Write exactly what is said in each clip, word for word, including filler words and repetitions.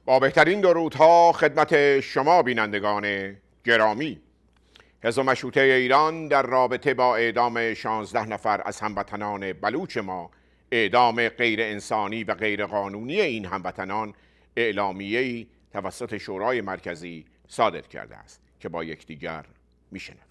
با بهترین درودها خدمت شما بینندگان گرامی. حزب مشروطه ایران در رابطه با اعدام شانزده نفر از هموطنان بلوچ ما، اعدام غیر انسانی و غیر قانونی این هموطنان، اعلامیه‌ای توسط شورای مرکزی صادر کرده است که با یکدیگر میشنویم.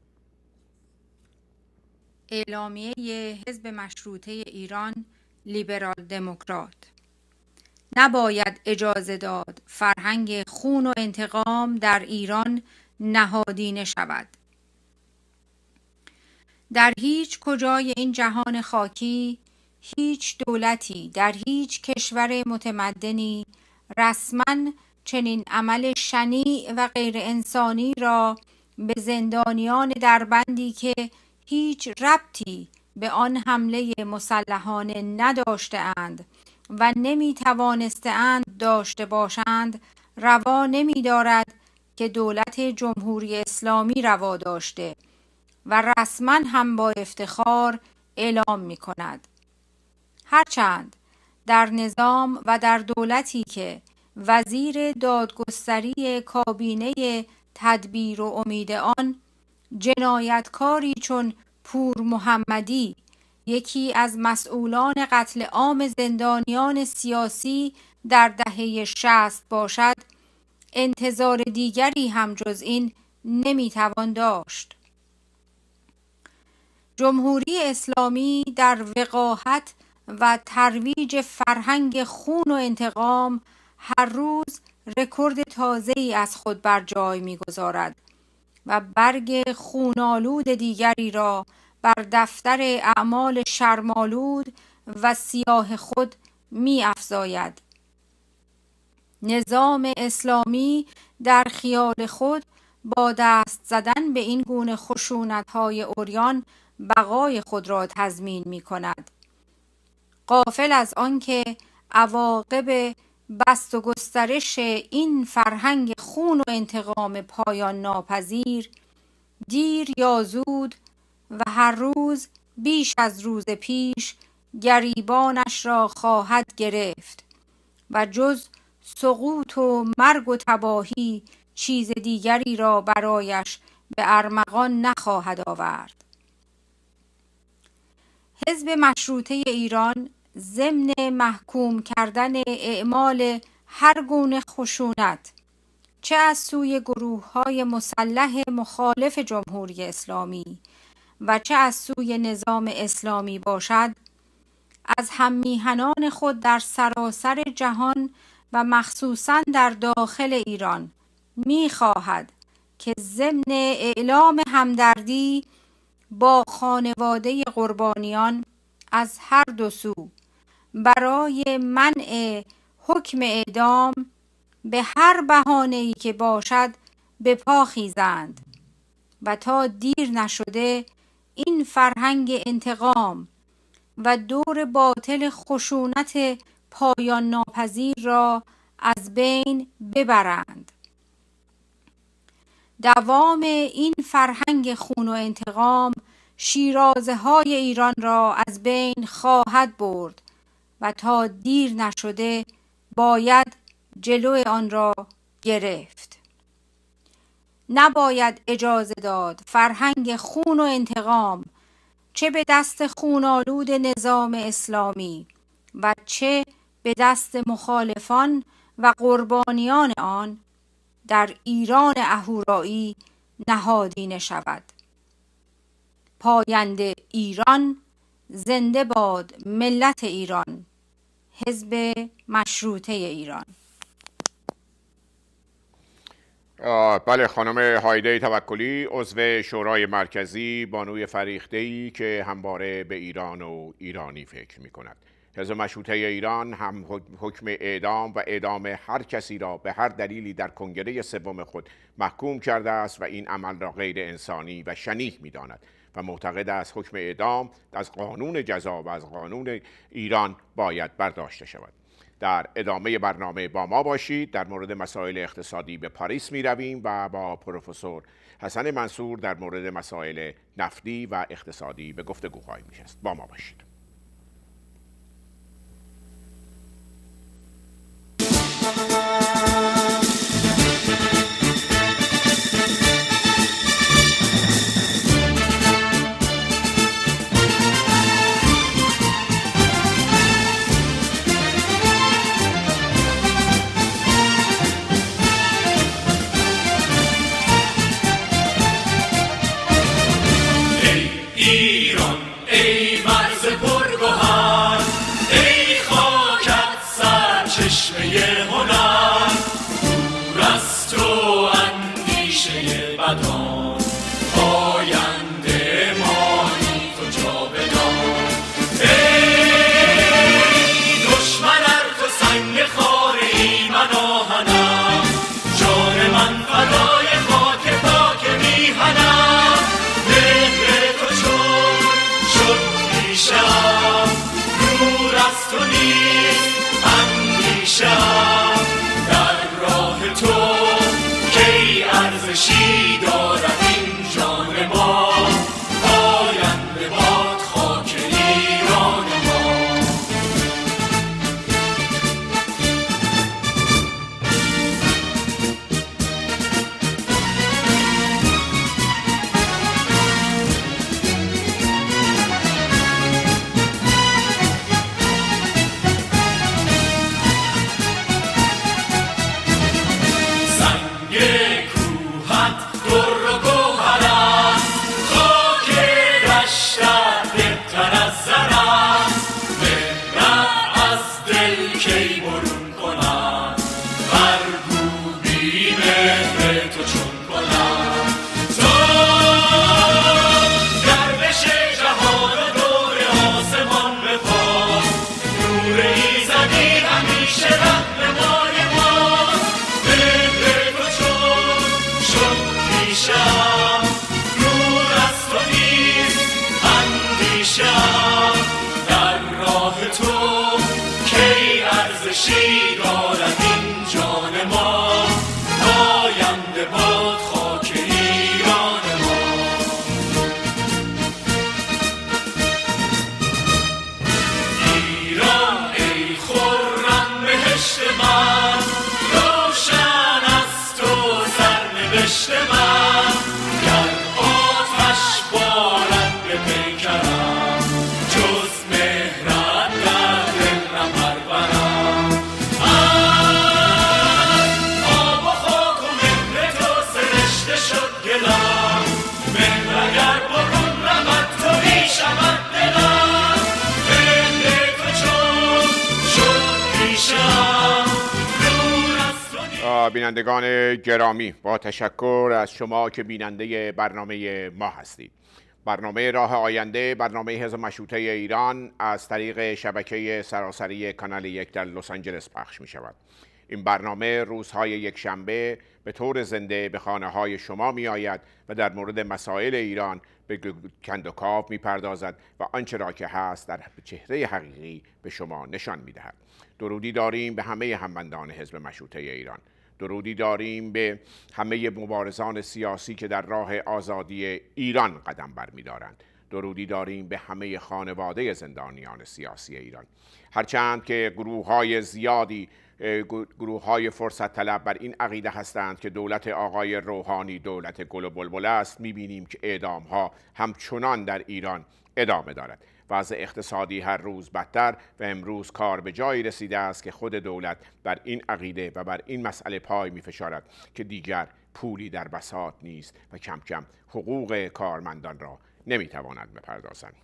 اعلامیه حزب مشروطه ایران لیبرال دموکرات: نباید اجازه داد فرهنگ خون و انتقام در ایران نهادینه شود. در هیچ کجای این جهان خاکی، هیچ دولتی در هیچ کشور متمدنی رسما چنین عمل شنیع و غیر انسانی را به زندانیان دربندی که هیچ ربطی به آن حمله مسلحانه نداشته‌اند و نمی توانسته‌اند داشته باشند روا نمی دارد که دولت جمهوری اسلامی روا داشته و رسما هم با افتخار اعلام می کند. هرچند در نظام و در دولتی که وزیر دادگستری کابینه تدبیر و امید آن جنایتکاری چون پور محمدی، یکی از مسئولان قتل عام زندانیان سیاسی در دهه شصت باشد، انتظار دیگری هم جز این نمیتوان داشت. جمهوری اسلامی در وقاحت و ترویج فرهنگ خون و انتقام هر روز رکورد تازه‌ای از خود بر جای می‌گذارد و برگ خونالود دیگری را بر دفتر اعمال شرمالود و سیاه خود می افزاید. نظام اسلامی در خیال خود با دست زدن به این گونه خشونت‌های عریان بقای خود را تضمین می کند، غافل از آنکه عواقب بسط و گسترش این فرهنگ خون و انتقام پایان ناپذیر دیر یا زود و هر روز بیش از روز پیش گریبانش را خواهد گرفت و جز سقوط و مرگ و تباهی چیز دیگری را برایش به ارمغان نخواهد آورد. حزب مشروطه ایران ضمن محکوم کردن اعمال هر گونه خشونت، چه از سوی گروه‌های مسلح مخالف جمهوری اسلامی و چه از سوی نظام اسلامی باشد، از هممیهنان خود در سراسر جهان و مخصوصاً در داخل ایران می‌خواهد که ضمن اعلام همدردی با خانواده قربانیان از هر دو سو برای منع حکم اعدام به هر بهانه‌ای که باشد به پا خیزند و تا دیر نشده این فرهنگ انتقام و دور باطل خشونت پایان ناپذیر را از بین ببرند. دوام این فرهنگ خون و انتقام شیرازه های ایران را از بین خواهد برد و تا دیر نشده باید جلوی آن را گرفت. نباید اجازه داد فرهنگ خون و انتقام چه به دست خونالود نظام اسلامی و چه به دست مخالفان و قربانیان آن در ایران اهورایی نهادینه شود. پاینده ایران، زنده باد ملت ایران. حزب مشروطه ایران. بله، خانم هایده توکلی، عضو شورای مرکزی، بانوی فریخته‌ای که همواره به ایران و ایرانی فکر می کند. حزب مشروطه ایران هم حکم اعدام و اعدام هر کسی را به هر دلیلی در کنگره سوم خود محکوم کرده است و این عمل را غیر انسانی و شنیع می داند و معتقد است حکم اعدام از قانون جزا و از قانون ایران باید برداشته شود. در ادامه برنامه با ما باشید. در مورد مسائل اقتصادی به پاریس می رویم و با پروفسور حسن منصور در مورد مسائل نفتی و اقتصادی به گفتگو خواهیم نشست. با ما باشید. Thank you. بینندگان گرامی، با تشکر از شما که بیننده برنامه ما هستید. برنامه راه آینده، برنامه حزب مشروطه ایران از طریق شبکه سراسری کانال یک در لس آنجلس پخش می شود. این برنامه روزهای یک شنبه به طور زنده به خانه های شما می آید و در مورد مسائل ایران به کند و کاو می پردازد و آنچه را که هست در چهره حقیقی به شما نشان می دهد. درودی داریم به همه هموطنان حزب مشروطه ایران. درودی داریم به همه مبارزان سیاسی که در راه آزادی ایران قدم برمی‌دارند. درودی داریم به همه خانواده زندانیان سیاسی ایران. هرچند که گروه‌های زیادی، گروه‌های فرصت طلب بر این عقیده هستند که دولت آقای روحانی دولت گل و بلبل است، می‌بینیم که اعدام‌ها همچنان در ایران ادامه دارد. وضع اقتصادی هر روز بدتر و امروز کار به جایی رسیده است که خود دولت بر این عقیده و بر این مسئله پای می‌فشارد که دیگر پولی در بساط نیست و کم کم حقوق کارمندان را نمی‌تواند بپردازند.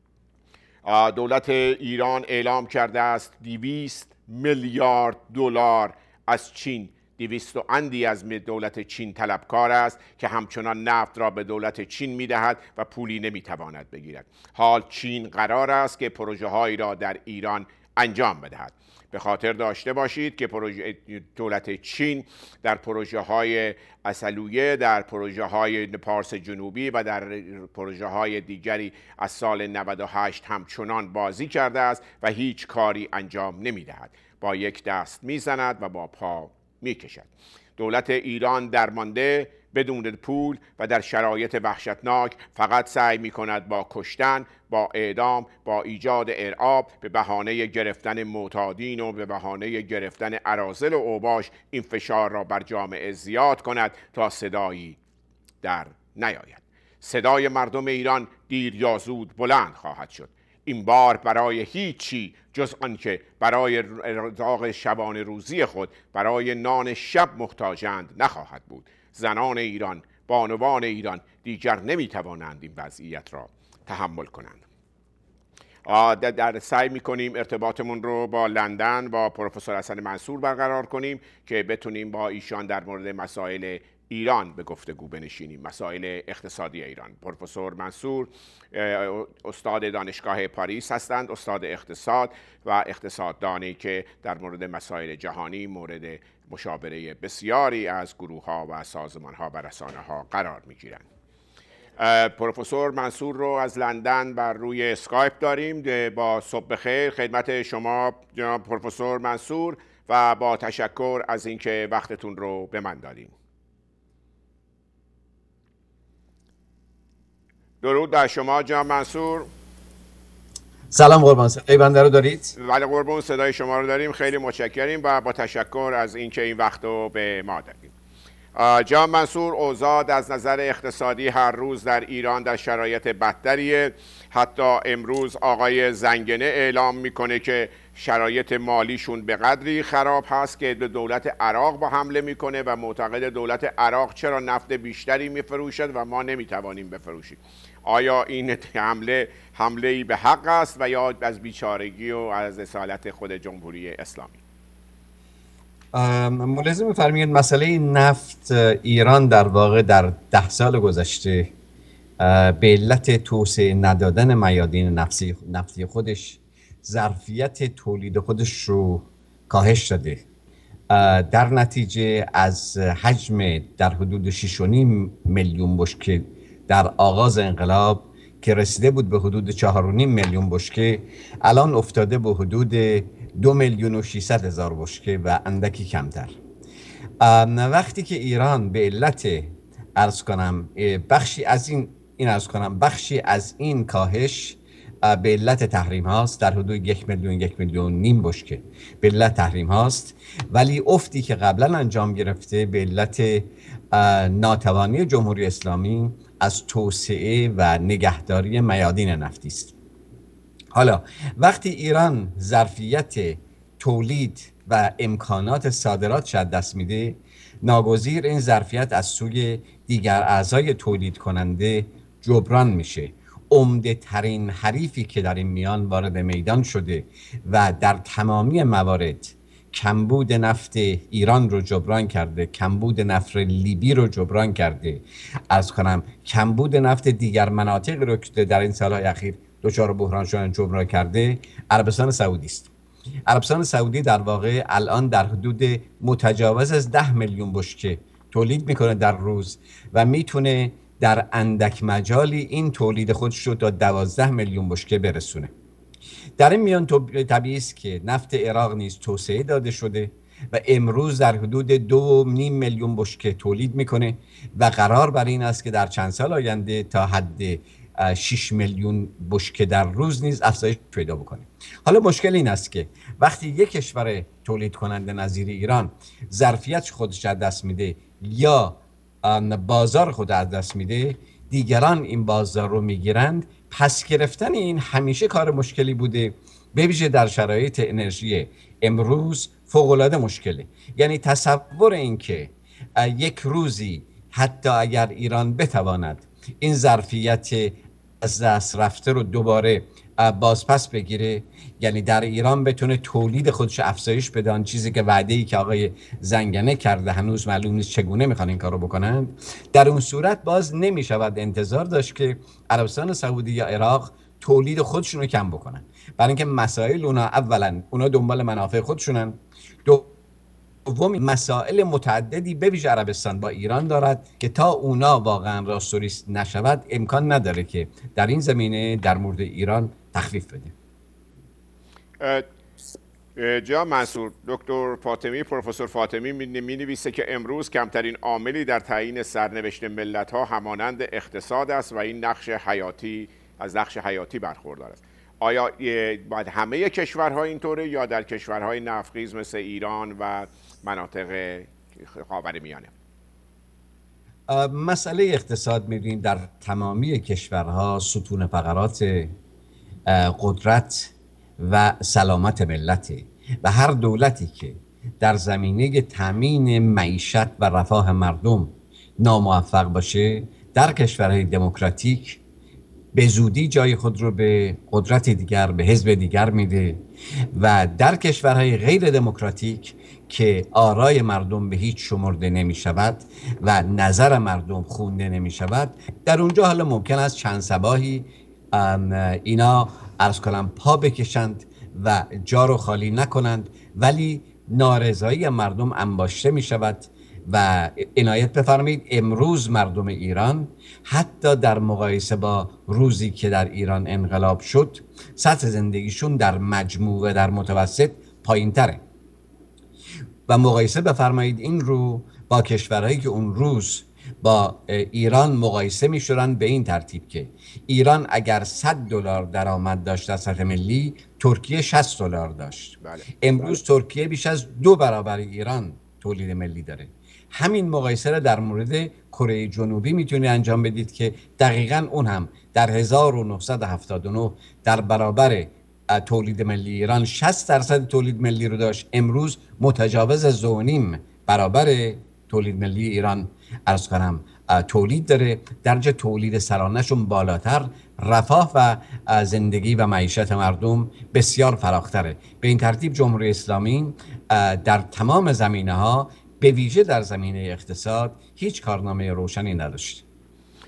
دولت ایران اعلام کرده است دویست میلیارد دلار از چین، دویست و اندی از دولت چین طلبکار است که همچنان نفت را به دولت چین می‌دهد و پولی نمی‌تواند بگیرد. حال چین قرار است که پروژه هایی را در ایران انجام بدهد. به خاطر داشته باشید که پروژه دولت چین در پروژه های عسلویه، در پروژه های پارس جنوبی و در پروژه های دیگری از سال نود و هشت همچنان بازی کرده است و هیچ کاری انجام نمی‌دهد. با یک دست می‌زند و با پا می‌کشد. دولت ایران درمانده، بدون پول و در شرایط وحشتناک فقط سعی می‌کند با کشتن، با اعدام، با ایجاد ارعاب، به بهانه گرفتن معتادین و به بهانه گرفتن اراذل و اوباش این فشار را بر جامعه زیاد کند تا صدایی در نیاید. صدای مردم ایران دیر یا زود بلند خواهد شد. این بار برای هیچی جز آنکه برای ارزاق شبانه روزی خود برای نان شب محتاجند نخواهد بود. زنان ایران، بانوان ایران دیگر نمیتوانند این وضعیت را تحمل کنند. در سعی میکنیم ارتباطمون رو با لندن با پروفسور حسن منصور برقرار کنیم که بتونیم با ایشان در مورد مسائل ایران به گفتگو بنشینیم، مسائل اقتصادی ایران. پروفسور منصور استاد دانشگاه پاریس هستند، استاد اقتصاد و اقتصاددانی که در مورد مسائل جهانی مورد مشاوره بسیاری از گروه‌ها و سازمان‌ها و رسانه‌ها قرار می‌گیرند. پروفسور منصور رو از لندن بر روی اسکایپ داریم. با صبح بخیر خدمت شما جناب پروفسور منصور و با تشکر از اینکه وقتتون رو به من دادین. درود بر شما جناب منصور. سلام قربان، صدای بنده رو دارید؟ بله قربان، صدای شما رو داریم. خیلی متشکریم و با تشکر از اینکه این وقت رو به ما دادید. جناب منصور، اوضاع از نظر اقتصادی هر روز در ایران در شرایط بدتریه. حتی امروز آقای زنگنه اعلام میکنه که شرایط مالیشون به قدری خراب هست که به دولت عراق با حمله میکنه و معتقد دولت عراق چرا نفت بیشتری میفروشد و ما نمیتوانیم بفروشیم. آیا این حمله حمله‌ای به حق است و یا از بیچارگی و از اصالت خود جمهوری اسلامی؟ ملاحظه می‌فرمایید مسئله نفت ایران در واقع در ده سال گذشته به علت توسعه ندادن میادین نفتی نفتی خودش ظرفیت تولید خودش رو کاهش داده. در نتیجه از حجم در حدود شش و نیم میلیون بشکه در آغاز انقلاب که رسیده بود به حدود چهار و نیم میلیون بشکه، الان افتاده به حدود دو میلیون و ششصد هزار بشکه و اندکی کمتر. وقتی که ایران به علت عرض کنم بخشی از این این عرض کنم بخشی از این کاهش به علت تحریم هاست، در حدود یک میلیون یک میلیون نیم بشکه به علت تحریم هاست، ولی افتی که قبلا انجام گرفته به علت ناتوانی جمهوری اسلامی از توسعه و نگهداری میادین نفتی است. حالا وقتی ایران ظرفیت تولید و امکانات صادرات شد دست میده، ناگزیر این ظرفیت از سوی دیگر اعضای تولید کننده جبران میشه. عمده ترین حریفی که در این میان وارد میدان شده و در تمامی موارد کمبود نفت ایران رو جبران کرده، کمبود نفت لیبی رو جبران کرده، عرض کنم کمبود نفت دیگر مناطق رو که در این سالهای اخیر دچار بحران شدن جبران کرده، عربستان سعودی است. عربستان سعودی در واقع الان در حدود متجاوز از ده میلیون بشکه تولید میکنه در روز و میتونه در اندک مجالی این تولید خودش رو تا دوازده میلیون بشکه برسونه. در این میان طبیعی است که نفت عراق نیز توسعه داده شده و امروز در حدود دو نیم میلیون بشکه تولید میکنه و قرار بر این است که در چند سال آینده تا حد شش میلیون بشکه در روز نیز افزایش پیدا بکنه. حالا مشکل این است که وقتی یک کشور تولید کننده نظیر ایران ظرفیت خودش از دست میده یا بازار خود از دست میده، دیگران این بازار رو میگیرند. پس گرفتن این همیشه کار مشکلی بوده، به ویژه در شرایط انرژی امروز فوق‌العاده مشکله. یعنی تصور این که یک روزی حتی اگر ایران بتواند این ظرفیت از دست رفته رو دوباره بازپس بگیره، یعنی در ایران بتونه تولید خودش افزایش بده، آن چیزی که وعده‌ای که آقای زنگنه کرده هنوز معلوم نیست چگونه میخوان این کارو بکنند، در اون صورت باز نمیشود انتظار داشت که عربستان سعودی یا عراق تولید خودشون رو کم بکنن، برای اینکه مسائل اونا اولا اونا دنبال منافع خودشونن، دوم مسائل متعددی به ویژه عربستان با ایران دارد که تا اونا واقعا راستوریست نشود امکان نداره که در این زمینه در مورد ایران تخفیف بده. جناب منصور، دکتر فاطمی، پروفسور فاطمی می نویسه که امروز کمترین عاملی در تعیین سرنوشت ملت ها همانند اقتصاد است و این نقش حیاتی از نقش حیاتی برخوردار است. آیا باید همه کشورها اینطوره یا در کشورهای نفتخیز مثل ایران و مناطق خاورمیانه؟ مسئله اقتصاد می‌بینیم در تمامی کشورها ستون فقرات قدرت و سلامت ملته و هر دولتی که در زمینه تامین معیشت و رفاه مردم ناموفق باشه در کشورهای دموکراتیک به زودی جای خود رو به قدرت دیگر، به حزب دیگر میده و در کشورهای غیر دموکراتیک که آرای مردم به هیچ شمرده نمی شود و نظر مردم خونده نمی شود، در اونجا حالا ممکن است چند صباحی اینا عرض کنم پا بکشند و جا رو خالی نکنند، ولی نارضایی مردم انباشته می شود. و عنایت بفرمایید امروز مردم ایران حتی در مقایسه با روزی که در ایران انقلاب شد سطح زندگیشون در مجموع و در متوسط پایین تره و مقایسه بفرمایید این رو با کشورهایی که اون روز با ایران مقایسه می شدن به این ترتیب که ایران اگر صد دلار درآمد داشت از سطح ملی، ترکیه شصت دلار داشت. بله. امروز بله. ترکیه بیش از دو برابر ایران تولید ملی داره. همین مقایسه را در مورد کره جنوبی میتونید انجام بدید که دقیقاً اون هم در هزار و نهصد و هفتاد و نه در برابر تولید ملی ایران شصت درصد تولید ملی رو داشت، امروز متجاوز از دو و نیم برابر تولید ملی ایران عرض کنم تولید داره. درجه تولید سرانه‌شون بالاتر، رفاه و زندگی و معیشت مردم بسیار فراختره. به این ترتیب جمهوری اسلامی در تمام زمینه‌ها به ویژه در زمینه اقتصاد هیچ کارنامه روشنی نداشت.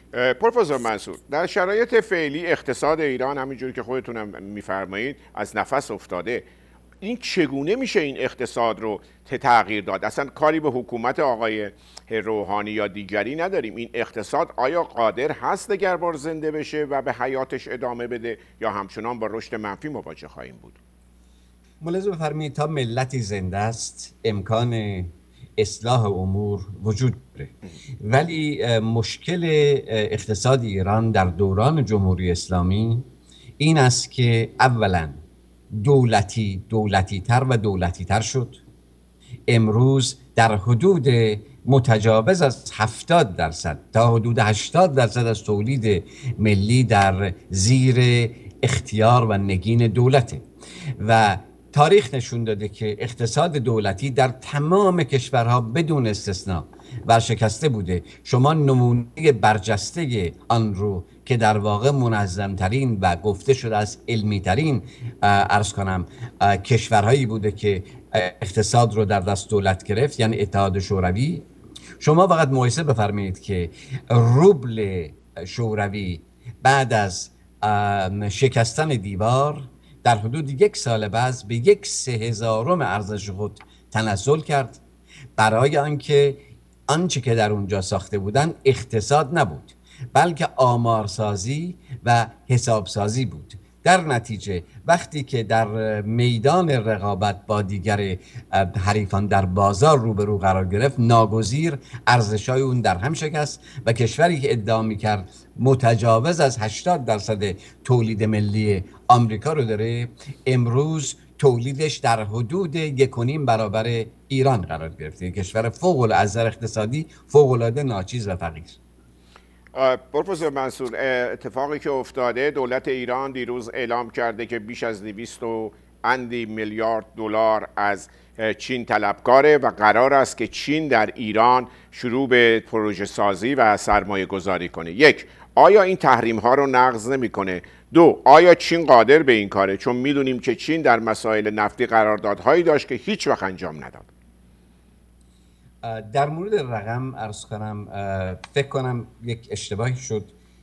پروفسور منصور، در شرایط فعلی اقتصاد ایران همینجوری که خودتونم میفرمایید از نفس افتاده. این چگونه میشه این اقتصاد رو تغییر داد؟ اصلا کاری به حکومت آقای روحانی یا دیگری نداریم. این اقتصاد آیا قادر هست دگر بار زنده بشه و به حیاتش ادامه بده یا همچنان با رشد منفی مواجه خواهیم بود؟ ملاحظه بفرمایید تا ملتی زنده است امکان اصلاح امور وجود داره، ولی مشکل اقتصاد ایران در دوران جمهوری اسلامی این است که اولا دولتی دولتی تر و دولتی تر شد. امروز در حدود متجاوز از هفتاد درصد تا حدود هشتاد درصد از تولید ملی در زیر اختیار و نگین دولته و تاریخ نشون داده که اقتصاد دولتی در تمام کشورها بدون استثنا ورشکسته بوده. شما نمونه برجسته آن رو که در واقع منظمترین و گفته شده از علمی ترین عرض کنم کشورهایی بوده که اقتصاد رو در دست دولت گرفت، یعنی اتحاد شوروی. شما فقط مقایسه بفرمایید که روبل شوروی بعد از شکستن دیوار در حدود یک سال بعد به یک سه هزارم ارزش خود تنزل کرد، برای آنکه آنچه که در اونجا ساخته بودن اقتصاد نبود بلکه آمارسازی و حسابسازی بود. در نتیجه وقتی که در میدان رقابت با دیگر حریفان در بازار روبرو قرار گرفت، ناگزیر ارزش‌های اون در هم شکست و کشوری که ادعا می‌کرد متجاوز از هشتاد درصد تولید ملی آمریکا رو داره، امروز تولیدش در حدود یک و نیم برابر ایران قرار گرفته. کشور فوق‌العاده از نظر اقتصادی فوق‌العاده ناچیز و فقیر. پروفسور منصور، اتفاقی که افتاده، دولت ایران دیروز اعلام کرده که بیش از دویست و اندی میلیارد دلار از چین طلبکاره و قرار است که چین در ایران شروع به پروژه سازی و سرمایه گذاری کنه. یک، آیا این تحریم ها رو نقض نمیکنه؟ دو، آیا چین قادر به این کاره؟ چون میدونیم که چین در مسائل نفتی قراردادهایی داشت که هیچ وقت انجام نداد. در مورد رقم عرض کنم، فکر کنم یک اشتباهی شد.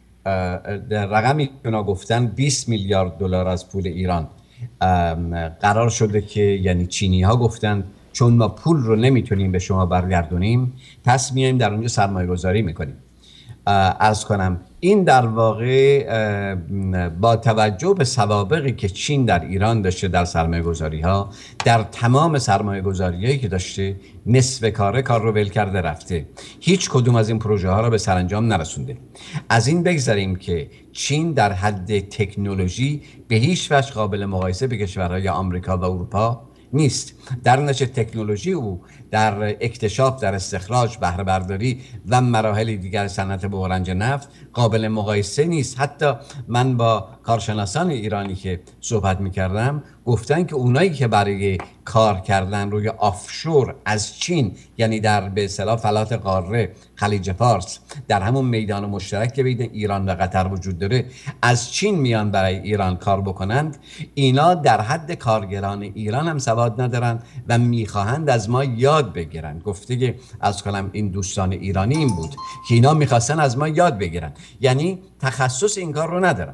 در رقمی که گفتن بیست میلیارد دلار از پول ایران قرار شده که، یعنی چینی ها گفتن چون ما پول رو نمیتونیم به شما برگردونیم پس میایم در اونجا سرمایه گذاری میکنیم. عرض کنم این در واقع با توجه به سوابقی که چین در ایران داشته در سرمایه گذاری ها، در تمام سرمایه گذاری هایی که داشته نصف کاره کار رو ول کرده رفته، هیچ کدوم از این پروژه ها را به سرانجام نرسونده. از این بگذاریم که چین در حد تکنولوژی به هیچ وجه قابل مقایسه به کشورهای آمریکا و اروپا نیست. در نتیجه تکنولوژی او در اکتشاف، در استخراج، بهره برداری و مراحل دیگر صنعت بحرانج نفت قابل مقایسه نیست. حتی من با کارشناسان ایرانی که صحبت می‌کردم گفتن که اونایی که برای کار کردن روی آفشور از چین، یعنی در به اصطلاح فلات قاره خلیج فارس، در همون میدان مشترک که بین ایران و قطر وجود داره، از چین میان برای ایران کار بکنند، اینا در حد کارگران ایران هم سواد ندارن و میخواهند از ما یاد بگیرن. گفته که از کنم این دوستان ایرانی این بود که اینا میخواستن از ما یاد بگیرن، یعنی تخصص این کار رو ندارن،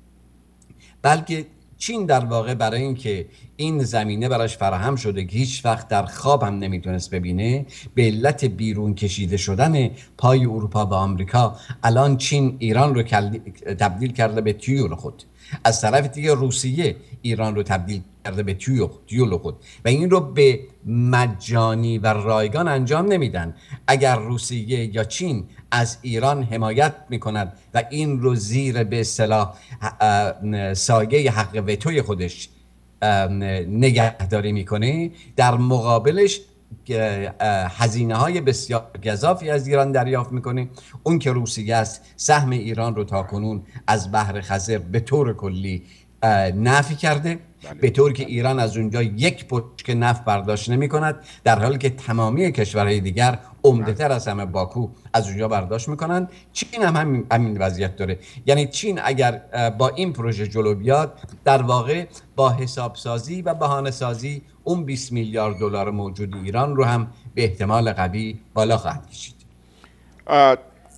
بلکه چین در واقع برای اینکه این زمینه براش فراهم شده که هیچ وقت در خواب هم نمیتونست ببینه، به علت بیرون کشیده شدن پای اروپا و آمریکا، الان چین ایران رو تبدیل کرده به تیول خود، از طرف دیگه روسیه ایران رو تبدیل کرده به تیول خود و این رو به مجانی و رایگان انجام نمیدن. اگر روسیه یا چین از ایران حمایت میکند و این رو زیر به اصطلاح سایه حق وتوی خودش نگهداری میکنه، در مقابلش هزینه های بسیار گزافی از ایران دریافت میکنه. اون که روسیه است سهم ایران رو تا کنون از بحر خزر به طور کلی نفی کرده، به طوری که ایران از اونجا یک بشکه نفت برداشت نمی کند، در حالی که تمامی کشورهای دیگر عمده‌تر از همه باکو از اونجا برداشت میکنن. چین هم همین, همین وضعیت داره. یعنی چین اگر با این پروژه جلو بیاد، در واقع با حسابسازی و بهانه‌سازی اون بیست میلیارد دلار موجود ایران رو هم به احتمال قوی بالا خواهد کشید.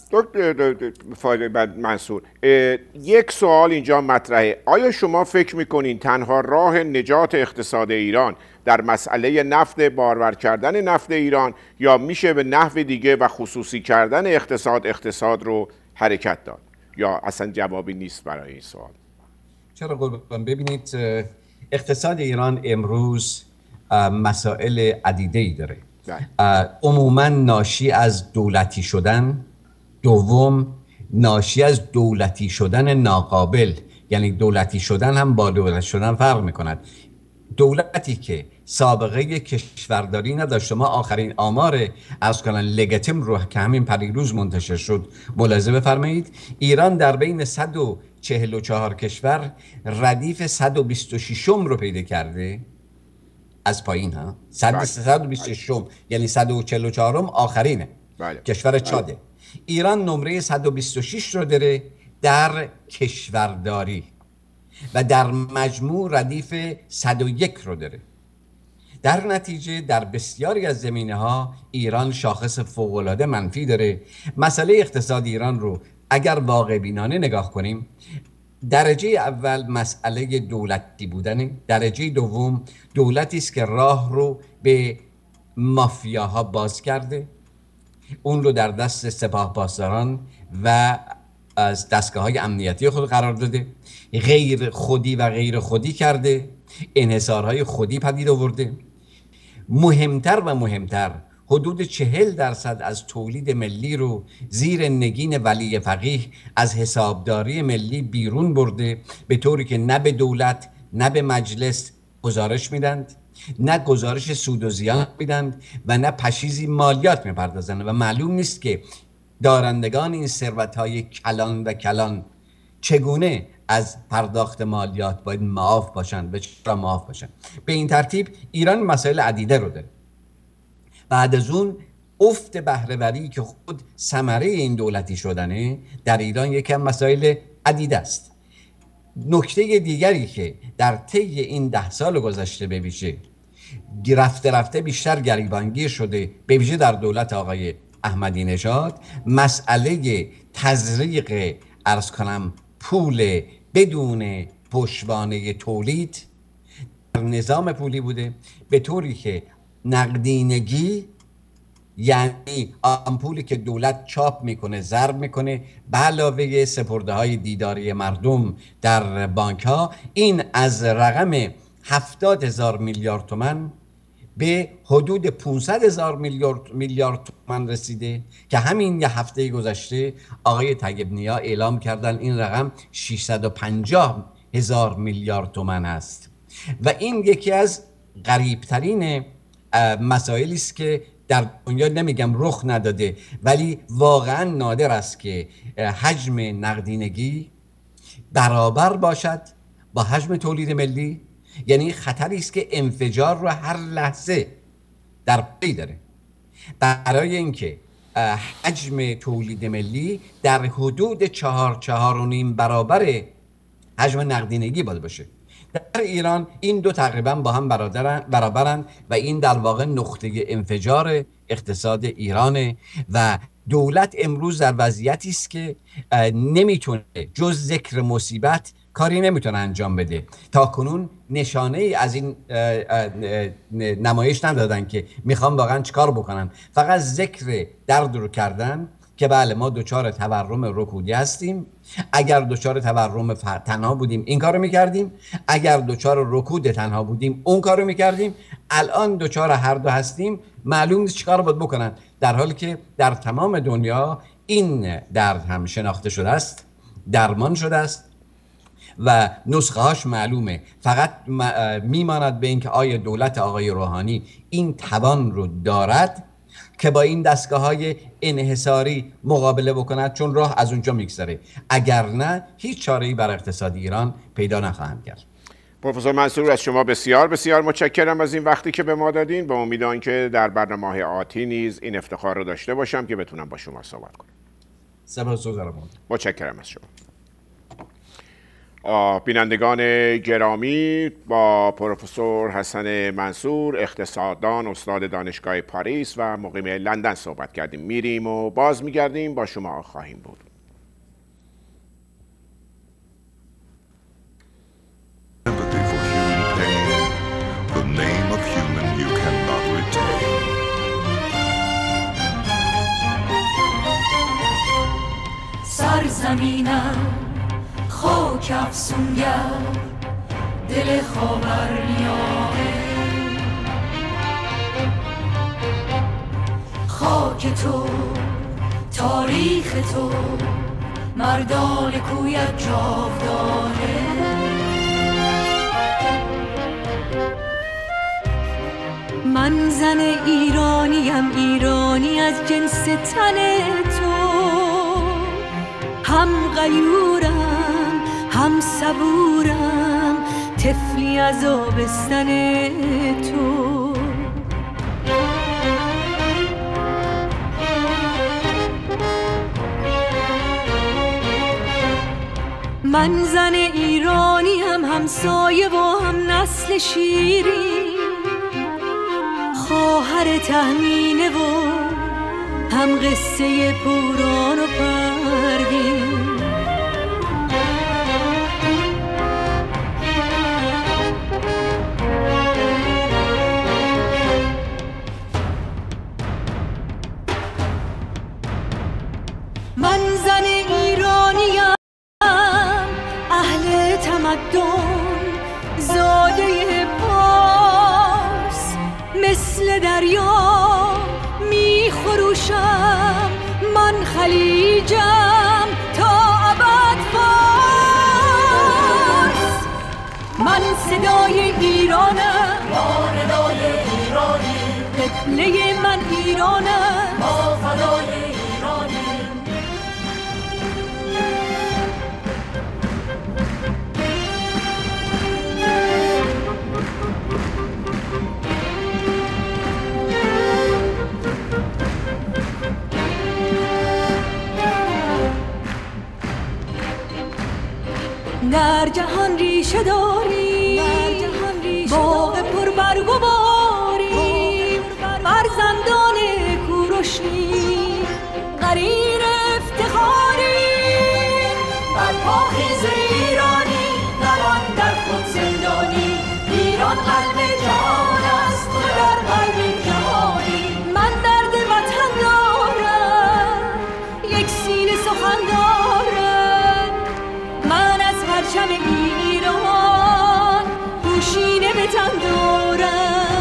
دکتر منصور، یک سوال اینجا مطرحه. آیا شما فکر میکنین تنها راه نجات اقتصاد ایران در مسئله نفت، بارور کردن نفت ایران، یا میشه به نحو دیگه و خصوصی کردن اقتصاد اقتصاد رو حرکت داد، یا اصلا جوابی نیست برای این سوال؟ چرا قربان؟ ببینید، اقتصاد ایران امروز مسائل عدیده‌ای داره. عموما ناشی از دولتی شدن، دوم ناشی از دولتی شدن ناقابل، یعنی دولتی شدن هم با دولت شدن فرق میکند. دولتی که سابقه کشورداری نداشته، ما آخرین آمار از کنن لگتیم رو که همین پریروز منتشر شد ملاحظه بفرمایید، ایران در بین صد و چهل و چهار کشور ردیف صد و بیست و شش رو پیدا کرده از پایین، ها صد و بیست و شش، یعنی صد و چهل و چهار آخرینه. بله. کشور چاده. بله. ایران نمره صد و بیست و شش رو داره در کشورداری و در مجموع ردیف صد و یک رو داره. در نتیجه در بسیاری از زمینه ها ایران شاخص فوق‌العاده منفی داره. مسئله اقتصاد ایران رو اگر واقع بینانه نگاه کنیم، درجه اول مسئله دولتی بودنه، درجه دوم دولتی است که راه رو به مافیاها باز کرده، اون رو در دست سپاه پاسداران و از دستگاه‌های امنیتی خود قرار داده، غیر خودی و غیر خودی کرده، انحصارهای خودی پدید آورده. مهمتر و مهمتر حدود چهل درصد از تولید ملی رو زیر نگین ولی فقیه از حسابداری ملی بیرون برده، به طوری که نه به دولت نه به مجلس گزارش میدند، نه گزارش سود و زیان میدند و نه پشیزی مالیات میپردازند و معلوم نیست که دارندگان این ثروت‌های کلان و کلان چگونه از پرداخت مالیات باید معاف باشند و چرا معاف باشند. به این ترتیب ایران مسائل عدیده رو داره. بعد از اون افت بهره‌وری که خود ثمره این دولتی شدنه در ایران یکی از مسائل عدیده است. نکته دیگری که در طی این ده سال گذشته به ویژه رفته رفته بیشتر گریبانگیر شده، به ویژه در دولت آقای احمدی نژاد، مسئله تزریق عرض کنم پول بدون پشتوانه تولید در نظام پولی بوده، به طوری که نقدینگی، یعنی آمپولی که دولت چاپ میکنه، ضرب میکنه، به علاوه سپرده های دیداری مردم در بانک ها، این از رقم هفتاد هزار میلیارد تومان به حدود پانصد هزار میلیارد میلیارد تومان رسیده که همین یه هفته گذشته آقای طیب نیا اعلام کردن این رقم ششصد و پنجاه هزار میلیارد تومان است و این یکی از غریبترین مسائلی است که در دنیا نمیگم رخ نداده، ولی واقعا نادر است که حجم نقدینگی برابر باشد با حجم تولید ملی. یعنی خطری است که انفجار رو هر لحظه در پی داره. برای اینکه حجم تولید ملی در حدود چهار چهار و نیم برابر حجم نقدینگی باید باشه. در ایران این دو تقریبا با هم برابرن و این در واقع نقطه انفجار اقتصاد ایرانه و دولت امروز در وضعیتی است که نمیتونه جز ذکر مصیبت کاری نمیتونه انجام بده. تا کنون نشانه ای از این نمایش ندادن که میخوام واقعا چیکار بکنن، فقط ذکر درد رو کردن که بله ما دوچار تورم رکودی هستیم، اگر دوچار تورم تنها بودیم این کارو میکردیم، اگر دوچار رکود تنها بودیم اون کارو میکردیم، الان دوچار هر دو هستیم، معلوم نیست چیکار باید بکنن، در حالی که در تمام دنیا این درد هم شناخته شده است، درمان شده است و نسخه هاش معلومه. فقط میماند به اینکه آیا دولت آقای روحانی این توان رو دارد که با این دستگاه های انحصاری مقابله بکند، چون راه از اونجا میگذره. اگر نه هیچ چاره‌ای بر اقتصاد ایران پیدا نخواهند کرد. پروفسور منصور، از شما بسیار بسیار متشکرم از این وقتی که به ما دادین. به امید آنکه در برنامه‌های آتی نیز این افتخار رو داشته باشم که بتونم با شما صحبت کنم. سپاسگزارم. متشکرم از شما. بینندگان گرامی، با پروفسور حسن منصور، اقتصاددان، استاد دانشگاه پاریس و مقیم لندن صحبت کردیم. میریم و باز میگردیم، با شما خواهیم بود. سرزمینم خاک افسونگر، دل خاورمیانه، خاک تو، تاریخ تو، مردان کویت جاودانه. من زن ایرانیم، ایرانی از جنس تن تو، هم غیورم هم صبورم، طفلی از آبستن تو. من زن ایرانیم، هم سایه و هم نسل شیری، خواهر تهمینه و هم قصه پوران و پروین. من زن ایرانیم، اهل تمدن، زاده پارس، مثل دریا می خروشم، من خلیجم تا ابد فارس. من صدای ایرانم، ما ندای ایرانی، قبله من ایرانم، ما فدای ایرانی. در جهان ریشه داری، باغ پربرگ و باری، فرزندان کوروشی، قرین افتخاری. بر پاخیز ایرانی، نوان در خود زندانی، ایران قلب جهان است، تو در قلب جهانی. من درد وطن دارم، یک سینه سخن دارم، من از پرچم ایران پوشینه به تن دارم.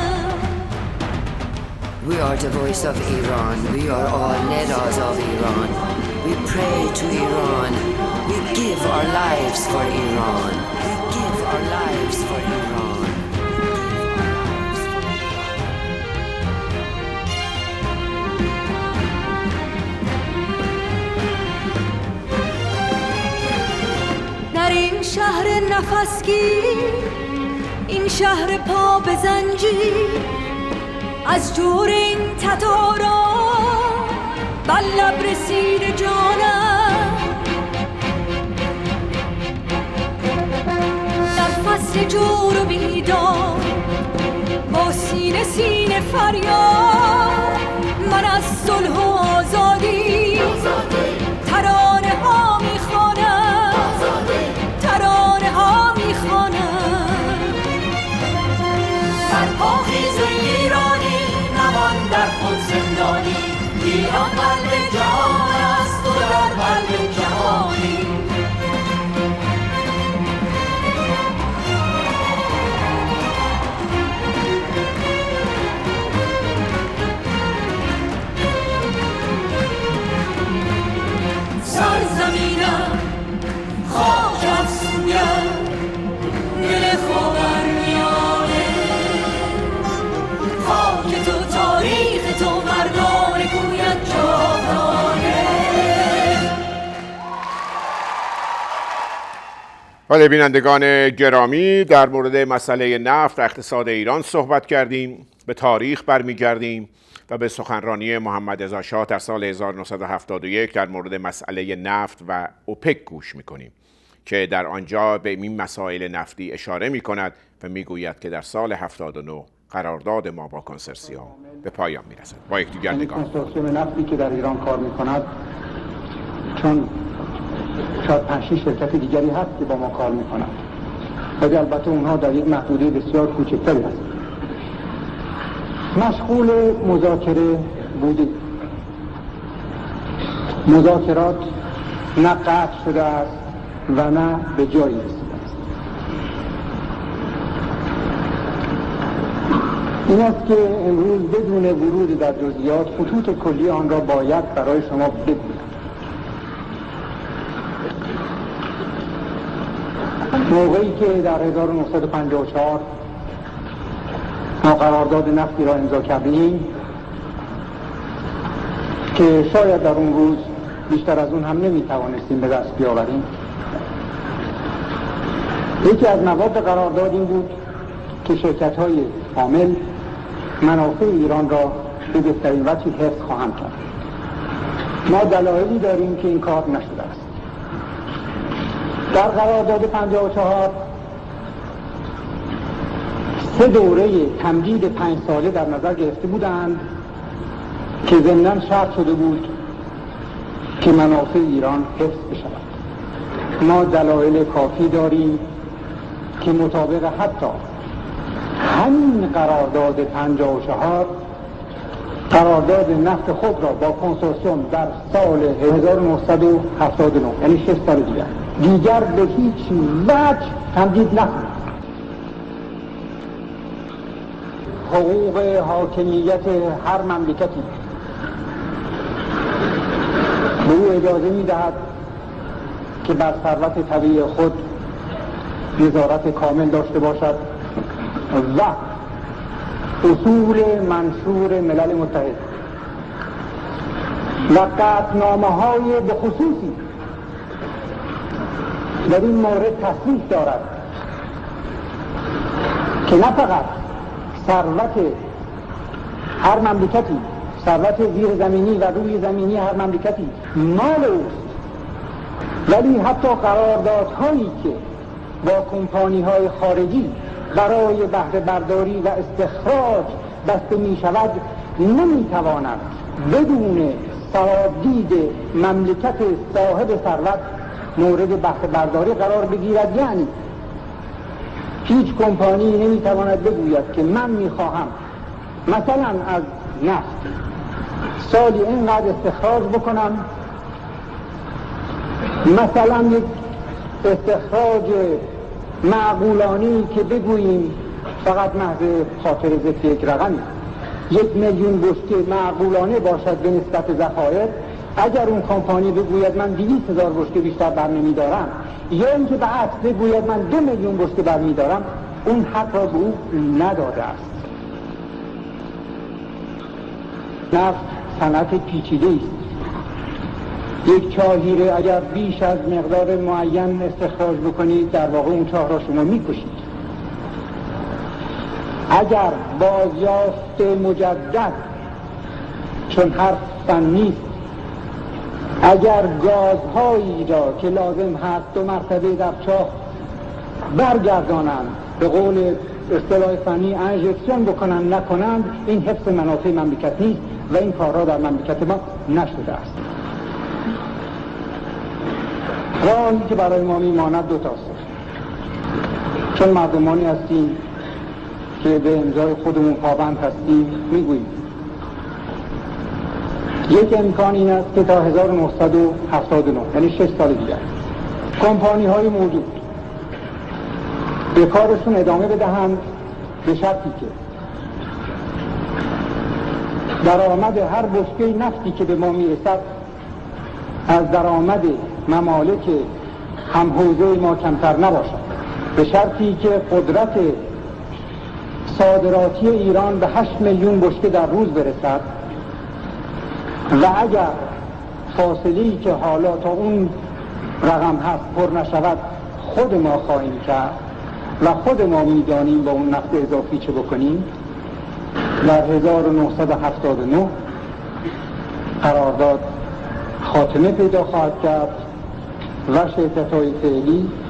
We are the voice of Iran. We are all Nedas of Iran. We pray to Iran. We give our lives for Iran. We give our lives for Iran. در این شهر نفسگیر، این شهر پا به زنجیر، از جور این تتاران بر لب رسید جانم. در فصل جور و بیدار، با سینه سینه فریاد، من از صلح و آزادی ترانه ها میخوانم، ترانه ها میخوانم. در پاخیز ایرانی، نوان در خود زندانی، ایران قلب جهان است، تو در قلب جهانی. سرزمینم خاک افسونگر، دل خاورمیانه، خاک تو، تاریخ تو، مردان کویت جاودانه. بله بینندگان گرامی، در مورد مسئله نفت و اقتصاد ایران صحبت کردیم، به تاریخ برمیگردیم و به سخنرانی محمد رضا شاه در سال هزار و نهصد و هفتاد و یک در مورد مسئله نفت و اوپک گوش میکنیم که در آنجا به این مسائل نفتی اشاره می کند و می گوید که در سال هفتاد و نه قرارداد ما با کنسرسیوم به پایان می رسد. با یکدیگر نگاه کنسرسیوم نفتی که در ایران کار می کند، چون شاید پنج شش شرکت دیگری هست که با ما کار می کند، ولی البته اونها در یک محدوده بسیار کوچکتری هست. مشغول مذاکره بودیم. مذاکرات نه قطع شده است و نه به جایی رسیده است. این است که امروز بدون ورود در جزئیات خطوط کلی آن را باید برای شما بگویم. موقعی که در هزار و نهصد و پنجاه و چهار ما قرارداد نفتی را امضا کردیم که شاید در اون روز بیشتر از اون هم نمیتوانستیم به دست بیاوریم، یکی از مواد قرارداد این بود که شرکت‌های عامل منافع ایران را به بهترین وجهی حفظ خواهند کرد. ما دلایلی داریم که این کار نشده است. در قرارداد پنجاه و چهار سه دوره تمدید پنج ساله در نظر گرفته بودند که ضمناً شرط شده بود که منافع ایران حفظ بشود. ما دلایل کافی داریم که مطابق حتی همین قرارداد پنجاه و چهار قرارداد نفت خود را با کنسورسیوم در سال هزار و نهصد و هفتاد و نه، یعنی شش سال دیگر دیگر به هیچ وجه تمدید نکنید. حقوق حاکمیت هر مملکتی به او اجازه می‌دهد که بر ثروت طبیعی خود نظارت کامل داشته باشد و اصول منشور ملل متحد و قطعنامه‌های به خصوصی در این مورد تصریح دارد که نه فقط ثروت هر مملکتی، ثروت زیر زمینی و روی زمینی هر مملکتی مال اوست، ولی حتی قراردادهایی که با کمپانی‌های خارجی برای بهره برداری و استخراج بسته می شود نمی تواند بدون صوابدید مملکت صاحب ثروت مورد بهره برداری قرار بگیرد. یعنی هیچ کمپانی نمی تواند بگوید که من می خواهم مثلا از نفت سالی اینقدر استخراج بکنم، مثلا یک استخراج معقولانی که بگوییم فقط محض خاطر ذکر یک رقمی یک میلیون بشکه معقولانه باشد به نسبت ذخایر، اگر اون کمپانی بگوید من دویست هزار بشکه بیشتر برنمی دارم، یا اینکه به عکس بگوید من دو میلیون بشکه برمی دارم، اون حق را به او نداده است. نفت صنعت پیچیده است. یک چاهیره اگر بیش از مقدار معین استخراج بکنید، در واقع اون چاه را شما میکشید. اگر بازیافت مجدد، چون حرف فن نیست، اگر گازهایی را که لازم هست دو مرتبه در چاه برگردانند، به قول اصطلاح فنی انژکسیون بکنند نکنند، این حفظ منافع مملکت نیست و این کارها در مملکت ما نشده است. راهی که برای ما میماند دو تاست، چون مردمانی هستیم که به امضای خودمون پابند هستیم، میگوییم یک امکان این است که تا هزار و نهصد و هفتاد و نه، یعنی شش سال دیگر، کمپانی های موجود به کارشون ادامه بدهند، به شرطی که درآمد هر بشکه نفتی که به ما میرسد از درآمد ممالک هم حوزه ما کمتر نباشد، به شرطی که قدرت صادراتی ایران به هشت میلیون بشکه در روز برسد و اگر فاصله‌ای که حالا تا اون رقم هست پر نشود، خود ما خواهیم کرد و خود ما میدانیم با اون نفت اضافی چه بکنیم. در هزار و نهصد و هفتاد و نه قرارداد خاتمه پیدا خواهد کرد و شرکت‌های فعلی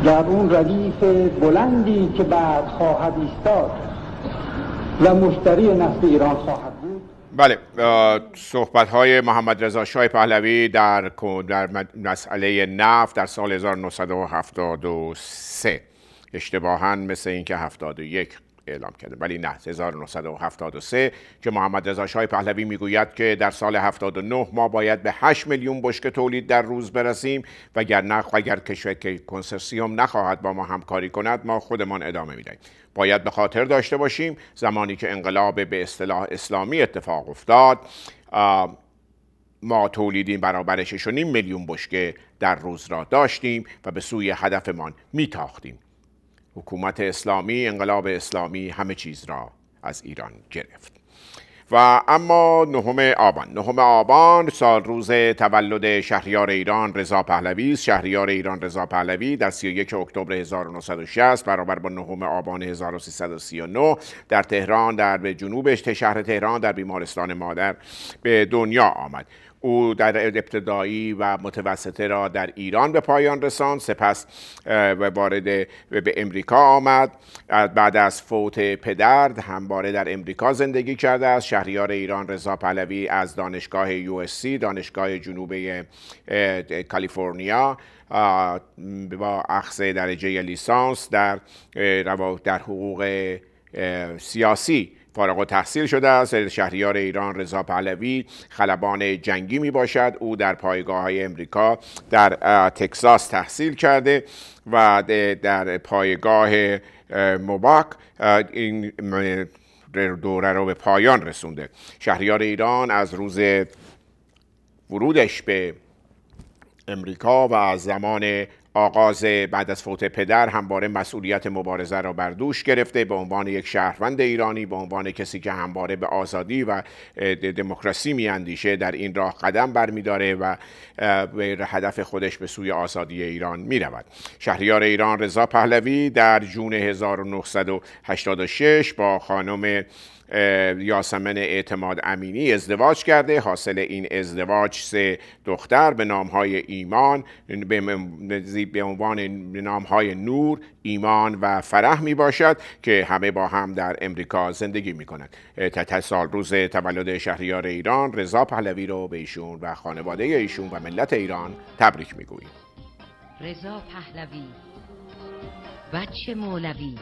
در اون ردیف بلندی که بعد خواهد ایستاد و مشتری نفت ایران خواهد بود. بله، صحبت های محمد رضا شاه پهلوی در در مسئله نفت در سال هزار و نهصد و هفتاد و سه، اشتباهاً مثل اینکه هفتاد و یک اعلام کرده، ولی نه، هزار و نهصد و هفتاد و سه، که محمد رضا شاه پهلوی میگوید که در سال هفتاد و نه ما باید به هشت میلیون بشکه تولید در روز برسیم، وگرنه اگر کشور که کنسرسیوم نخواهد با ما همکاری کند ما خودمان ادامه میدهیم. باید به خاطر داشته باشیم زمانی که انقلاب به اصطلاح اسلامی اتفاق افتاد، ما تولیدی برابر شش و نیم میلیون بشکه در روز را داشتیم و به سوی هدفمان میتاختیم. حکومت اسلامی، انقلاب اسلامی همه چیز را از ایران گرفت. و اما نهم آبان نهم آبان سال روز تولد شهریار ایران رضا پهلوی است. شهریار ایران رضا پهلوی در سی و یک اکتبر هزار و نهصد و شصت برابر با نهم آبان هزار و سیصد و سی و نه در تهران، در به جنوب شهر تهران در بیمارستان مادر به دنیا آمد. او در ابتدایی و متوسطه را در ایران به پایان رساند، سپس وارد به امریکا آمد. بعد از فوت پدر همواره در امریکا زندگی کرده است. شهریار ایران رضا پهلوی از دانشگاه یو اس سی، دانشگاه جنوبی کالیفرنیا، با اخذ درجه لیسانس در در حقوق سیاسی فارغ التحصیل شده است. شهریار ایران رضا پهلوی خلبان جنگی می باشد. او در پایگاه‌های امریکا در تگزاس تحصیل کرده و در پایگاه موباک این دوره رو به پایان رسونده. شهریار ایران از روز ورودش به امریکا و از زمان آغاز بعد از فوت پدر همواره مسئولیت مبارزه را بر دوش گرفته. به عنوان یک شهروند ایرانی، به عنوان کسی که همواره به آزادی و دموکراسی میاندیشه، در این راه قدم برمیداره و به هدف خودش به سوی آزادی ایران میرود. شهریار ایران رضا پهلوی در جون هزار و نهصد و هشتاد و شش با خانم یاسمن اعتماد امینی ازدواج کرده. حاصل این ازدواج سه دختر به نامهای ایمان به عنوان نامهای نور، ایمان و فرح می باشد که همه با هم در امریکا زندگی می کنند. سال روز تولد شهریار ایران رضا پهلوی رو به ایشون و خانواده ایشون و ملت ایران تبریک می گوییم. رضا پهلوی، بچه مولوی،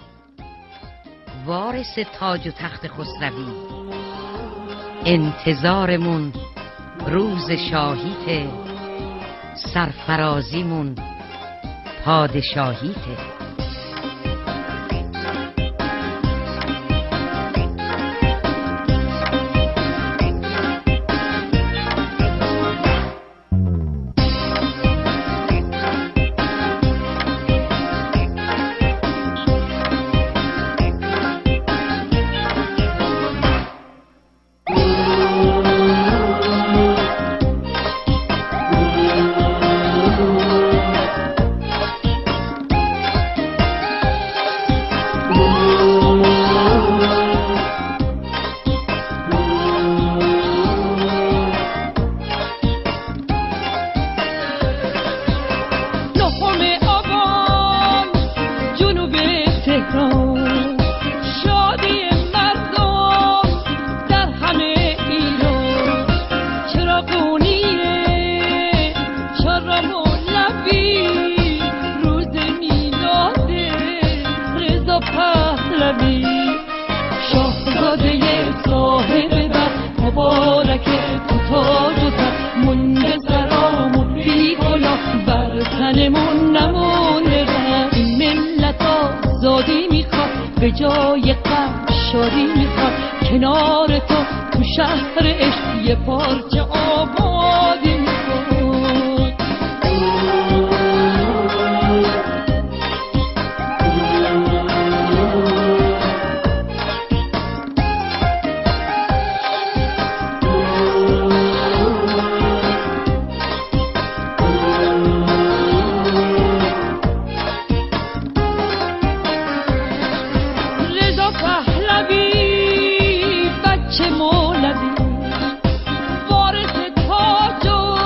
وارث تاج و تخت خسروی، انتظارمون روز شاهیته، سرفرازیمون پادشاهیته. به جای غم شادی میخواد، کنار تو تو شهر عشق یه پارچه آبادی میخواد. وارث تاج و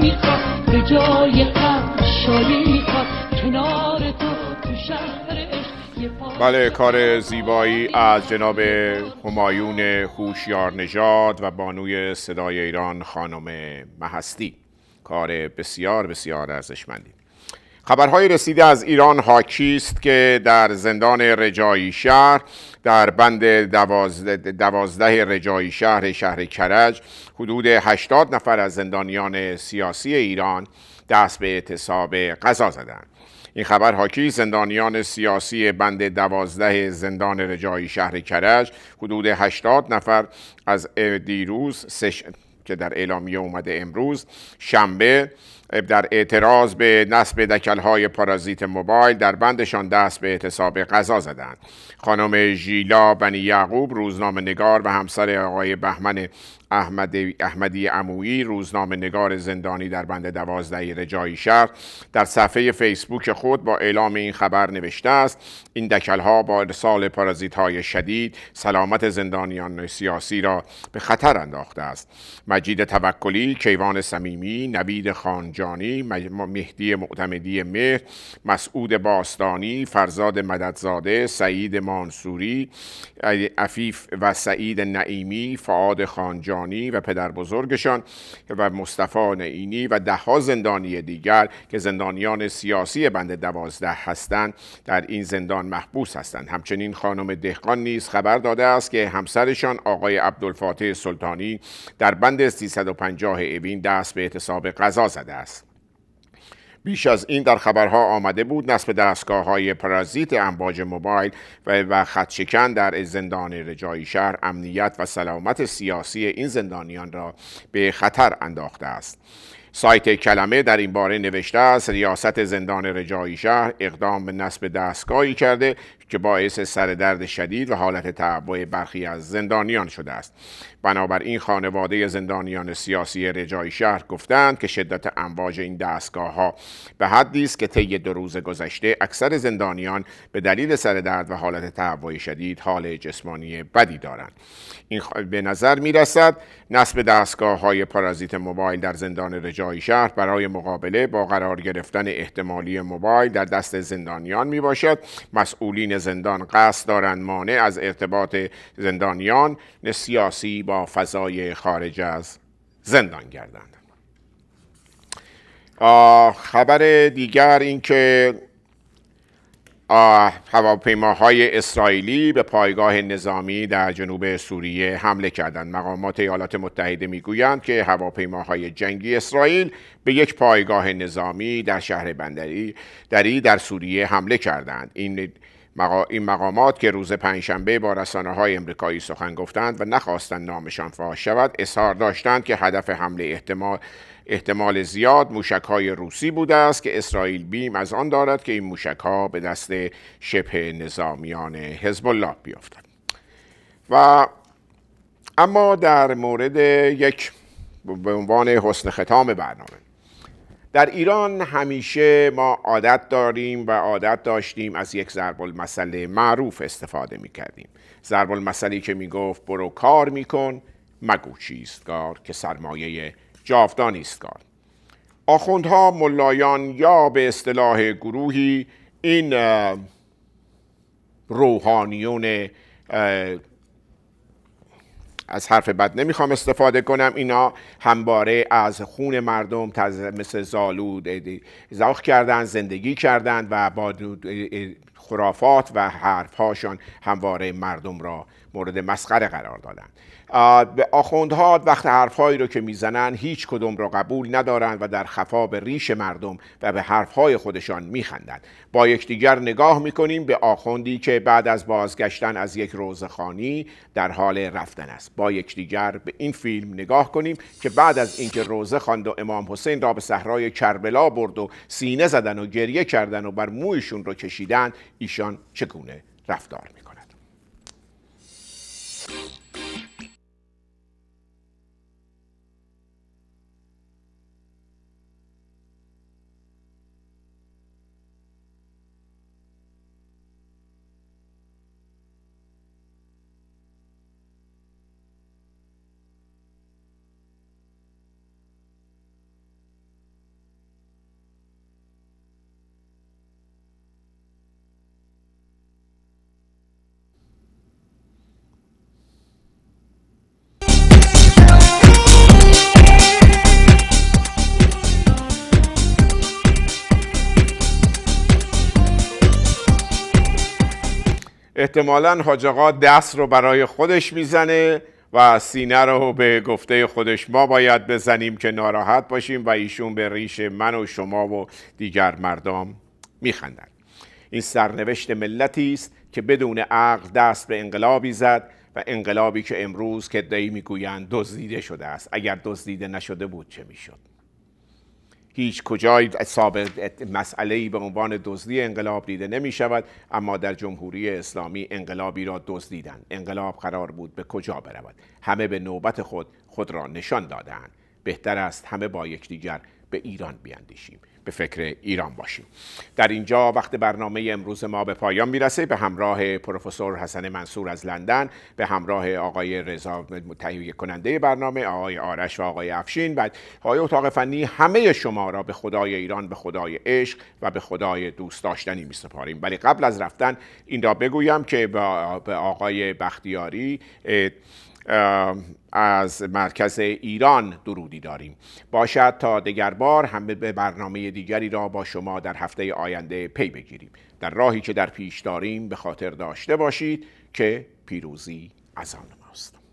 میخواد، به جای غم شادی میخواد، کنار تو تو شهر عشق یه پا. بله، کار زیبایی از جناب همایون هوشیار نژاد و بانوی صدای ایران خانم مهستی. کار بسیار بسیار ارزشمندی. خبرهای رسیده از ایران حاکی است که در زندان رجایی شهر در بند دوازده, دوازده رجایی شهر شهر کرج حدود هشتاد نفر از زندانیان سیاسی ایران دست به اعتصاب غذا زدند. این خبر حاکی زندانیان سیاسی بند دوازده زندان رجایی شهر کرج حدود هشتاد نفر از دیروز سش... که در اعلامیه اومده امروز شنبه در اعتراض به نصب دکل‌های پارازیت موبایل در بندشان دست به اعتصاب غذا زدند. خانم ژیلا بنی یعقوب روزنامه نگار و همسر آقای بهمن احمدی, احمدی عمویی روزنامه نگار زندانی در بند دوازده رجایی شهر در صفحه فیسبوک خود با اعلام این خبر نوشته است: این دکل‌ها با ارسال پارازیت‌های شدید سلامت زندانیان سیاسی را به خطر انداخته است. مجید توکلی، کیوان صمیمی، نوید خانجانی، مهدی معتمدی مهر، مسعود باستانی، فرزاد مددزاده، سعید منصوری، عفیف و سعید نعیمی، فعاد خانجانی و پدر بزرگشان و مصطفی نعینی و دهها زندانی دیگر که زندانیان سیاسی بند دوازده هستند در این زندان محبوس هستند. همچنین خانم دهقان نیز خبر داده است که همسرشان آقای عبدالفاتح سلطانی در بند سیصد و پنجاه اوین دست به اعتصاب غذا زده است. بیش از این در خبرها آمده بود نصب دستگاه‌های پارازیت امواج موبایل و, و خطشکن در زندان رجایی شهر امنیت و سلامت سیاسی این زندانیان را به خطر انداخته است. سایت کلمه در این باره نوشته است: ریاست زندان رجایی شهر اقدام به نصب دستگاهی کرده که باعث سردرد شدید و حالت تعبع برخی از زندانیان شده است. بنابراین خانواده زندانیان سیاسی رجایی شهر گفتند که شدت امواج این دستگاه ها به حدی است که طی دو روز گذشته اکثر زندانیان به دلیل سردرد و حالت تعبع شدید حال جسمانی بدی دارند. این به نظر می رسد نصب دستگاه های پارازیت موبایل در زندان رجایی شهر برای مقابله با قرار گرفتن احتمالی موبایل در دست زندانیان می باشد. مسئولین زندان قصد دارند مانع از ارتباط زندانیان سیاسی با فضای خارج از زندان گردند. خبر دیگر این که هواپیماهای اسرائیلی به پایگاه نظامی در جنوب سوریه حمله کردند. مقامات ایالات متحده میگویند که هواپیماهای جنگی اسرائیل به یک پایگاه نظامی در شهر بندری دری در سوریه حمله کردند. این این مقامات که روز پنجشنبه با رسانه‌های امریکایی سخن گفتند و نخواستند نامشان فاش شود، اظهار داشتند که هدف حمله احتمال احتمال زیاد موشک‌های روسی بوده است که اسرائیل بیم از آن دارد که این موشک‌ها به دست شبه نظامیان حزب الله بیفتند. و اما در مورد یک به عنوان حسن ختام برنامه، در ایران همیشه ما عادت داریم و عادت داشتیم از یک ضرب المثل معروف استفاده می کردیم. ضرب المثلی که می گفت برو کار می کن مگو چیست کار که سرمایه جاودانی است کار. آخوندها، ملایان یا به اصطلاح گروهی این روحانیون، از حرف بد نمیخوام استفاده کنم، اینا همواره از خون مردم مثل زالود ذوق کردن، زندگی کردند و با خرافات و حرفهاشان همواره مردم را مورد مسخره قرار دادند. به آخوندها وقت حرفهایی رو که میزنن هیچ کدوم را قبول ندارند و در خفا به ریش مردم و به حرفهای خودشان میخندند. با یکدیگر نگاه میکنیم به آخوندی که بعد از بازگشتن از یک روزخوانی در حال رفتن است. با یکدیگر به این فیلم نگاه کنیم که بعد از اینکه روزه خواند و امام حسین را به صحرای کربلا برد و سینه زدن و گریه کردن و بر مویشون رو کشیدن، ایشان چگونه رفتار میکنند. احتمالاً حاج آقا دست رو برای خودش میزنه و سینه رو به گفته خودش ما باید بزنیم که ناراحت باشیم و ایشون به ریش من و شما و دیگر مردم میخندن. این سرنوشت ملتی است که بدون عقل دست به انقلابی زد و انقلابی که امروز که دی میگویند دزدیده شده است. اگر دزدیده نشده بود چه میشد؟ هیچ کجای سابق مسئله‌ای به عنوان دزدی انقلاب دیده نمی شود، اما در جمهوری اسلامی انقلابی را دزدیدند. انقلاب قرار بود به کجا برود؟ همه به نوبت خود خود را نشان دادند. بهتر است همه با یکدیگر به ایران بیاندیشیم، به فکر ایران باشیم. در اینجا وقت برنامه امروز ما به پایان میرسه. به همراه پروفسور حسن منصور از لندن، به همراه آقای رضا تهیه کننده برنامه، آقای آرش و آقای افشین و آقای اتاق فنی، همه شما را به خدای ایران، به خدای عشق و به خدای دوست داشتنی می سپاریم. ولی قبل از رفتن این را بگویم که به آقای بختیاری از مرکز ایران درودی داریم. باشد تا دگر بار همه به برنامه دیگری را با شما در هفته آینده پی بگیریم. در راهی که در پیش داریم به خاطر داشته باشید که پیروزی از آن ماست.